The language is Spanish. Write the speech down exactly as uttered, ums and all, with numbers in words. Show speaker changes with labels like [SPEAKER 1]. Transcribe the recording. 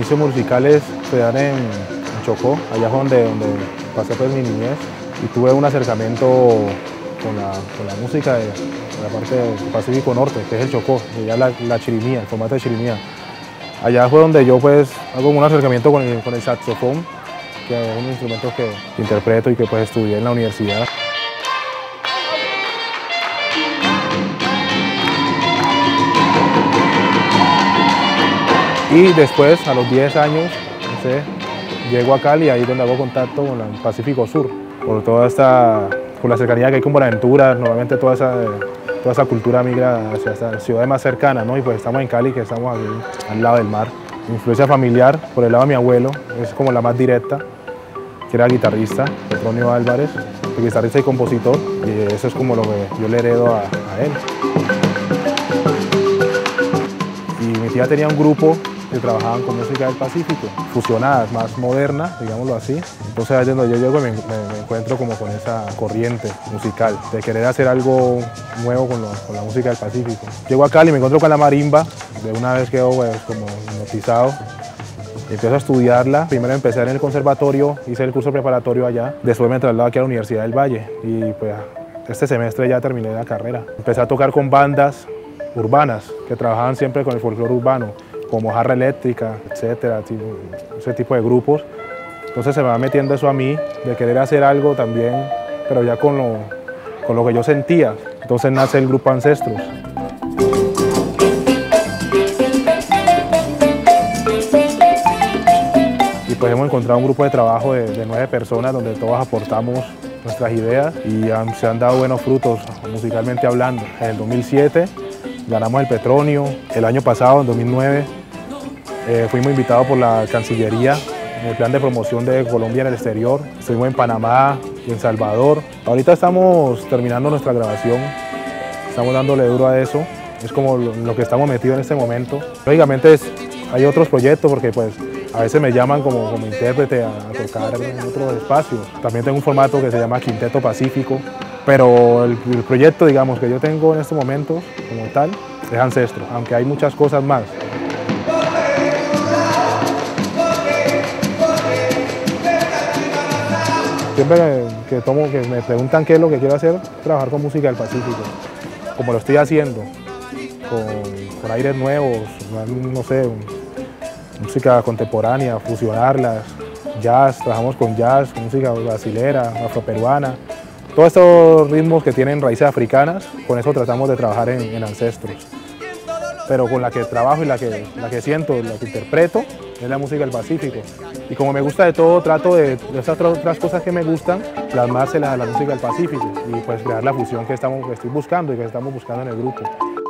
[SPEAKER 1] inicios musicales se dan en, en Chocó, allá fue donde, donde pasé pues mi niñez y tuve un acercamiento con la, con la música de, de la parte del Pacífico Norte, que es el Chocó, y ya la, la chirimía, el formato de chirimía. Allá fue donde yo pues hago un acercamiento con el, con el saxofón, que es un instrumento que interpreto y que pues estudié en la universidad. Y después, a los diez años, no sé, llego a Cali, ahí es donde hago contacto con el Pacífico Sur, por toda esta, por la cercanía que hay con Buenaventura, normalmente toda esa, toda esa cultura migra hacia esta ciudad más cercana, ¿no? Y pues estamos en Cali, que estamos aquí al lado del mar. Mi influencia familiar, por el lado de mi abuelo, es como la más directa, que era guitarrista, Petronio Álvarez, guitarrista y compositor, y eso es como lo que yo le heredo a, a él. Y mi tía tenía un grupo que trabajaban con música del Pacífico, fusionadas, más moderna, digámoslo así. Entonces ahí es donde yo llego y me, me, me encuentro como con esa corriente musical, de querer hacer algo nuevo con, lo, con la música del Pacífico. Llego a Cali y me encuentro con la marimba, de una vez quedo pues, como hipnotizado. Empiezo a estudiarla, primero empecé en el conservatorio, hice el curso preparatorio allá, después me trasladé aquí a la Universidad del Valle y pues este semestre ya terminé la carrera. Empecé a tocar con bandas urbanas que trabajaban siempre con el folclore urbano, como Jarra Eléctrica, etcétera, ese tipo de grupos. Entonces se me va metiendo eso a mí, de querer hacer algo también, pero ya con lo, con lo que yo sentía. Entonces nace el grupo Ancestros. Y pues hemos encontrado un grupo de trabajo de, de nueve personas donde todos aportamos nuestras ideas y han, se han dado buenos frutos musicalmente hablando. En el dos mil siete ganamos el Petronio, el año pasado, en dos mil nueve, eh, fuimos invitados por la Cancillería en el plan de promoción de Colombia en el exterior. Estuvimos en Panamá y en Salvador. Ahorita estamos terminando nuestra grabación, estamos dándole duro a eso. Es como lo, lo que estamos metidos en este momento. Lógicamente es, hay otros proyectos porque pues, a veces me llaman como, como intérprete a, a tocar en otros espacios. También tengo un formato que se llama Quinteto Pacífico. Pero el, el proyecto, digamos, que yo tengo en este momento, como tal, es Ancestro, aunque hay muchas cosas más. Siempre que, que, tomo, que me preguntan qué es lo que quiero hacer, trabajar con música del Pacífico, como lo estoy haciendo, con, con aires nuevos, no sé, música contemporánea, fusionarlas, jazz, trabajamos con jazz, con música brasilera, afroperuana. Todos estos ritmos que tienen raíces africanas, con eso tratamos de trabajar en, en Ancestros. Pero con la que trabajo y la que, la que siento, la que interpreto, es la música del Pacífico. Y como me gusta de todo, trato de, de esas otras cosas que me gustan, plasmárselas a la música del Pacífico y pues crear la fusión que, estamos, que estoy buscando y que estamos buscando en el grupo.